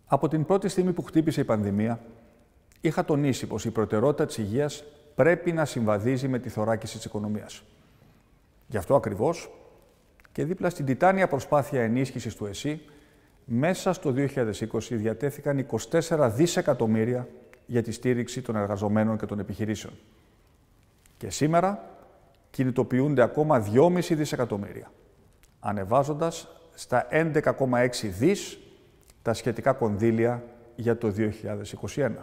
Από την πρώτη στιγμή που χτύπησε η πανδημία, είχα τονίσει πως η προτεραιότητα της υγείας πρέπει να συμβαδίζει με τη θωράκιση της οικονομίας. Γι' αυτό ακριβώς και δίπλα στην τιτάνια προσπάθεια ενίσχυσης του ΕΣΥ, μέσα στο 2020 διατέθηκαν 24 δισεκατομμύρια για τη στήριξη των εργαζομένων και των επιχειρήσεων. Και σήμερα κινητοποιούνται ακόμα 2,5 δισεκατομμύρια, ανεβάζοντας στα 11,6 δις τα σχετικά κονδύλια για το 2021.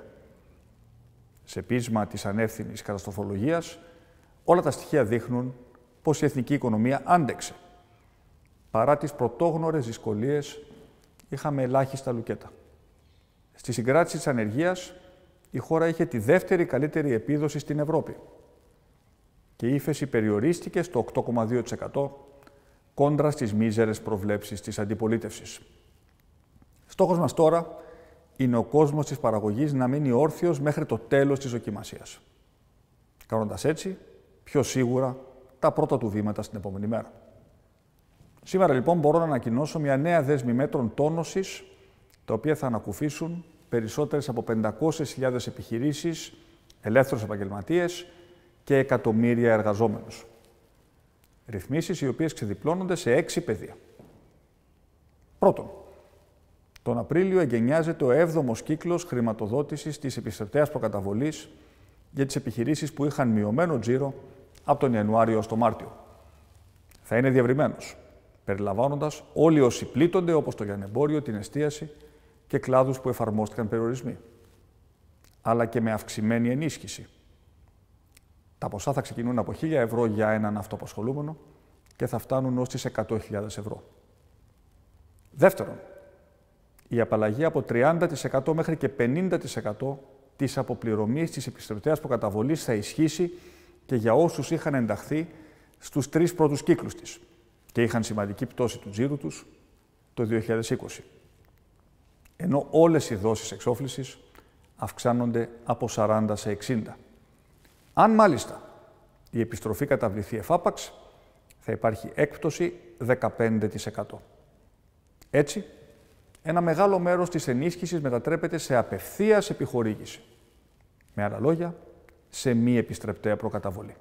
Σε πείσμα της ανεύθυνης καταστροφολογίας, όλα τα στοιχεία δείχνουν πως η εθνική οικονομία άντεξε. Παρά τις πρωτόγνωρες δυσκολίες, είχαμε ελάχιστα λουκέτα. Στη συγκράτηση της ανεργίας, η χώρα είχε τη δεύτερη καλύτερη επίδοση στην Ευρώπη και η ύφεση περιορίστηκε στο 8,2% κόντρα στις μίζερες προβλέψεις της αντιπολίτευσης. Στόχος μας τώρα είναι ο κόσμος της παραγωγής να μείνει όρθιος μέχρι το τέλος της δοκιμασίας, κάνοντας έτσι πιο σίγουρα τα πρώτα του βήματα στην επόμενη μέρα. Σήμερα λοιπόν μπορώ να ανακοινώσω μια νέα δέσμη μέτρων τόνωσης, τα οποία θα ανακουφίσουν περισσότερες από 500.000 επιχειρήσεις, ελεύθερους επαγγελματίες και εκατομμύρια εργαζόμενους. Ρυθμίσεις οι οποίες ξεδιπλώνονται σε 6 πεδία. Πρώτον, τον Απρίλιο εγκαινιάζεται ο 7ος κύκλος χρηματοδότησης της επιστρεπτέας προκαταβολής για τις επιχειρήσεις που είχαν μειωμένο τζίρο από τον Ιανουάριο ως τον Μάρτιο. Θα είναι διευρυμένος, περιλαμβάνοντας όλοι όσοι πλήττονται, όπως το λιανεμπόριο, την εστίαση και κλάδους που εφαρμόστηκαν περιορισμοί, αλλά και με αυξημένη ενίσχυση. Τα ποσά θα ξεκινούν από 1.000 ευρώ για έναν αυτοαπασχολούμενο και θα φτάνουν ως τις 100.000 ευρώ. Δεύτερον, η απαλλαγή από 30% μέχρι και 50% της αποπληρωμής της επιστρεπτέας προκαταβολής θα ισχύσει και για όσους είχαν ενταχθεί στους 3 πρώτους κύκλους της και είχαν σημαντική πτώση του τζίρου τους το 2020. Ενώ όλες οι δόσεις εξόφλησης αυξάνονται από 40 σε 60. Αν μάλιστα η επιστροφή καταβληθεί εφάπαξ, θα υπάρχει έκπτωση 15%. Έτσι, ένα μεγάλο μέρος της ενίσχυσης μετατρέπεται σε απευθείας επιχορήγηση. Με άλλα λόγια, σε μη επιστρεπτέα προκαταβολή.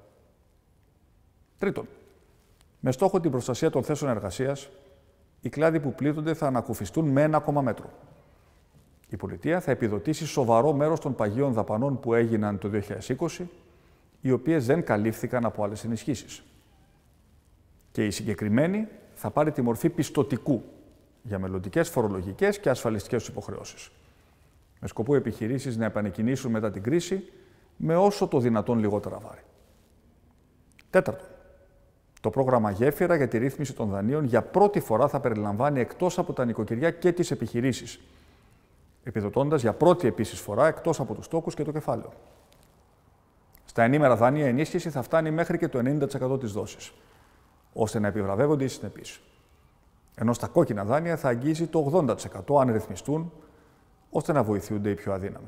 Τρίτον, με στόχο την προστασία των θέσεων εργασίας, οι κλάδοι που πλήττονται θα ανακουφιστούν με ένα ακόμα μέτρο. Η πολιτεία θα επιδοτήσει σοβαρό μέρος των παγίων δαπανών που έγιναν το 2020, οι οποίες δεν καλύφθηκαν από άλλες ενισχύσεις. Και η συγκεκριμένη θα πάρει τη μορφή πιστωτικού για μελλοντικές φορολογικές και ασφαλιστικές υποχρεώσεις, με σκοπό οι επιχειρήσεις να επανεκκινήσουν μετά την κρίση με όσο το δυνατόν λιγότερα βάρη. Τέταρτον, το πρόγραμμα Γέφυρα για τη ρύθμιση των δανείων για πρώτη φορά θα περιλαμβάνει εκτός από τα νοικοκυριά και τις επιχειρήσεις, επιδοτώντας για πρώτη επίσης φορά εκτός από τους τόκους και το κεφάλαιο. Στα ενήμερα δάνεια η ενίσχυση θα φτάνει μέχρι και το 90% της δόσης, ώστε να επιβραβεύονται οι συνεπείς. Ενώ στα κόκκινα δάνεια θα αγγίζει το 80% αν ρυθμιστούν, ώστε να βοηθούνται οι πιο αδύναμοι.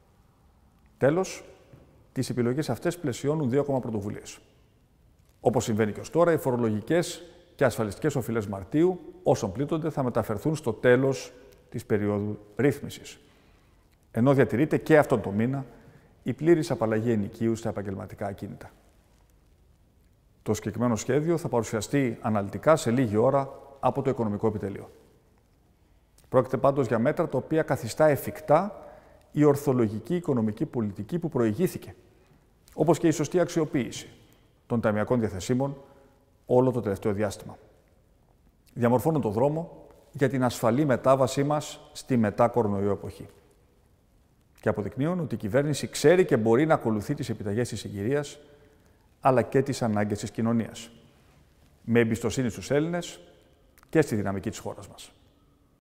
Τέλος, τις επιλογές αυτές πλαισιώνουν 2 ακόμα πρωτοβουλίες. Όπως συμβαίνει και ως τώρα, οι φορολογικές και ασφαλιστικές οφειλές Μαρτίου, όσων πλήττονται, θα μεταφερθούν στο τέλος της περίοδου ρύθμισης. Ενώ διατηρείται και αυτόν τον μήνα η πλήρης απαλλαγή ενοικίου στα επαγγελματικά ακίνητα. Το συγκεκριμένο σχέδιο θα παρουσιαστεί αναλυτικά σε λίγη ώρα από το Οικονομικό Επιτελείο. Πρόκειται πάντως για μέτρα τα οποία καθιστά εφικτά η ορθολογική οικονομική πολιτική που προηγήθηκε, όπως και η σωστή αξιοποίηση των ταμειακών διαθεσίμων όλο το τελευταίο διάστημα. Διαμορφώνουν το δρόμο για την ασφαλή μετάβασή μας στη μετά-κορονοϊό εποχή. Και αποδεικνύουν ότι η κυβέρνηση ξέρει και μπορεί να ακολουθεί τις επιταγές της συγκυρίας, αλλά και τις ανάγκες της κοινωνίας, με εμπιστοσύνη στους Έλληνες και στη δυναμική της χώρας μας.